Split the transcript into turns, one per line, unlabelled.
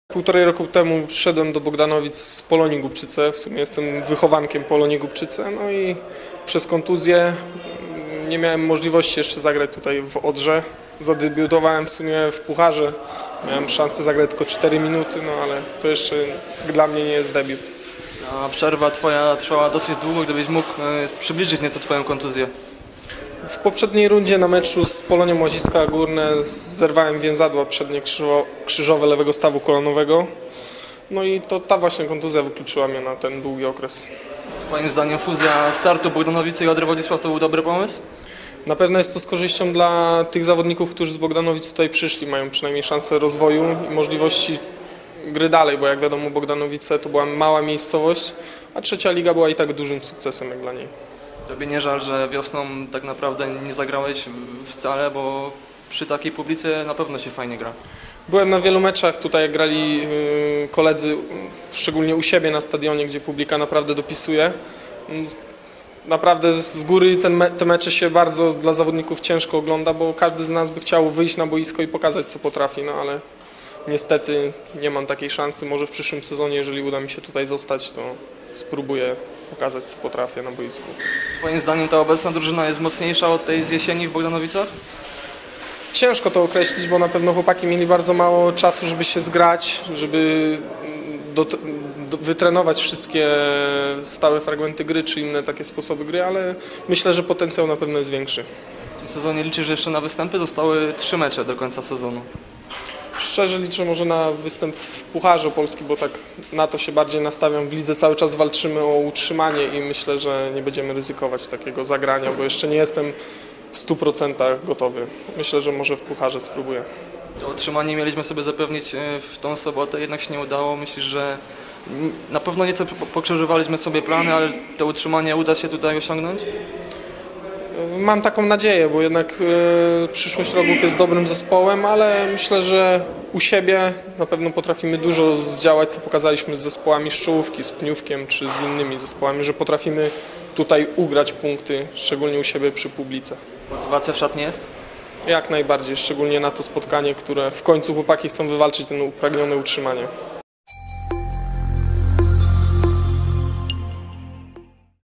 Półtorej roku temu przyszedłem do Bogdanowic z Polonii Głubczyce, w sumie jestem wychowankiem Polonii Głubczyce, no i przez kontuzję nie miałem możliwości jeszcze zagrać tutaj w Odrze. Zadebiutowałem w sumie w pucharze, miałem szansę zagrać tylko 4 minuty, no ale to jeszcze dla mnie nie jest debiut.
A przerwa twoja trwała dosyć długo, gdybyś mógł przybliżyć nieco twoją kontuzję.
W poprzedniej rundzie na meczu z Polonią Łaziska Górne zerwałem więzadła przednie krzyżowe lewego stawu kolanowego. No i to ta właśnie kontuzja wykluczyła mnie na ten długi okres.
Twoim zdaniem fuzja startu Bogdanowice i Odry Wodzisław to był dobry pomysł?
Na pewno jest to z korzyścią dla tych zawodników, którzy z Bogdanowic tutaj przyszli. Mają przynajmniej szansę rozwoju i możliwości gry dalej, bo jak wiadomo Bogdanowice to była mała miejscowość, a trzecia liga była i tak dużym sukcesem jak dla niej.
Tobie nie żal, że wiosną tak naprawdę nie zagrałeś wcale, bo przy takiej publice na pewno się fajnie gra.
Byłem na wielu meczach tutaj, jak grali koledzy, szczególnie u siebie na stadionie, gdzie publika naprawdę dopisuje. Naprawdę z góry te mecze się bardzo dla zawodników ciężko ogląda, bo każdy z nas by chciał wyjść na boisko i pokazać, co potrafi, no ale niestety nie mam takiej szansy. Może w przyszłym sezonie, jeżeli uda mi się tutaj zostać, to spróbuję pokazać, co potrafię na boisku.
Twoim zdaniem ta obecna drużyna jest mocniejsza od tej z jesieni w Bogdanowicach?
Ciężko to określić, bo na pewno chłopaki mieli bardzo mało czasu, żeby się zgrać, żeby wytrenować wszystkie stałe fragmenty gry czy inne takie sposoby gry, ale myślę, że potencjał na pewno jest większy.
W tym sezonie liczysz jeszcze na występy? Zostały 3 mecze do końca sezonu.
Szczerze liczę może na występ w Pucharze Polski, bo tak na to się bardziej nastawiam. W lidze cały czas walczymy o utrzymanie i myślę, że nie będziemy ryzykować takiego zagrania, bo jeszcze nie jestem w 100% gotowy. Myślę, że może w Pucharze spróbuję.
To utrzymanie mieliśmy sobie zapewnić w tą sobotę, jednak się nie udało. Myślisz, że na pewno nieco pokrzyżowaliśmy sobie plany, ale to utrzymanie uda się tutaj osiągnąć?
Mam taką nadzieję, bo jednak przyszłość Rogów jest dobrym zespołem, ale myślę, że u siebie na pewno potrafimy dużo zdziałać, co pokazaliśmy z zespołami z czołówki, z Pniówkiem czy z innymi zespołami, że potrafimy tutaj ugrać punkty, szczególnie u siebie przy publice.
Motywacja w szatni jest?
Jak najbardziej, szczególnie na to spotkanie, które w końcu chłopaki chcą wywalczyć ten upragnione utrzymanie.